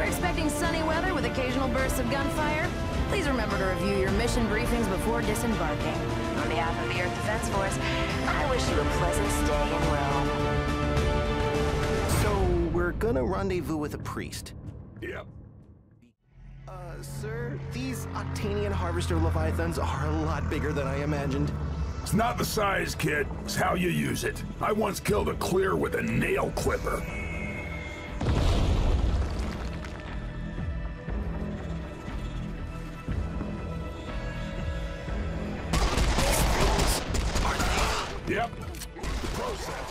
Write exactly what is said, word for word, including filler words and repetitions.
We're expecting sunny weather with occasional bursts of gunfire. Please remember to review your mission briefings before disembarking. On behalf of the Earth Defense Force, I wish you a pleasant stay in Rome. So, we're gonna rendezvous with a priest. Yep. Uh, sir, these Octanian Harvester Leviathans are a lot bigger than I imagined. It's not the size, kid. It's how you use it. I once killed a clear with a nail clipper. Yep. Process.